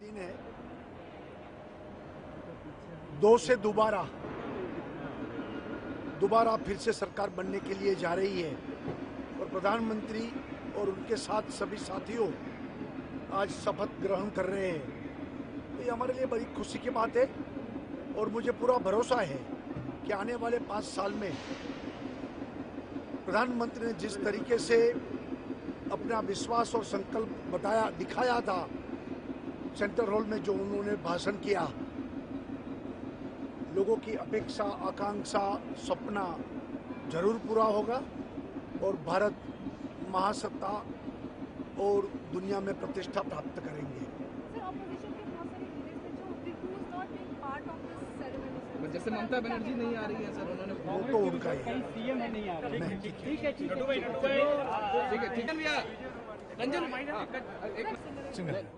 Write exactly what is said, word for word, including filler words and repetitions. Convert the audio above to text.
दिन है। दो से दोबारा दोबारा फिर से सरकार बनने के लिए जा रही है और प्रधानमंत्री और उनके साथ सभी साथियों आज शपथ ग्रहण कर रहे हैं। तो ये हमारे लिए बड़ी खुशी की बात है और मुझे पूरा भरोसा है कि आने वाले पाँच साल में प्रधानमंत्री ने जिस तरीके से अपना विश्वास और संकल्प बताया दिखाया था सेंट्रल हॉल में, जो उन्होंने भाषण किया, लोगों की अपेक्षा, आकांक्षा, सपना जरूर पूरा होगा और भारत महासत्ता और दुनिया में प्रतिष्ठा प्राप्त करेंगे। जैसे ममता बनर्जी नहीं आ रही है सर, उन्होंने वो तो उनका ही है। सीएम नहीं आ रही है। ठीक है ठीक है ठीक है ठीक है भैया रंजन।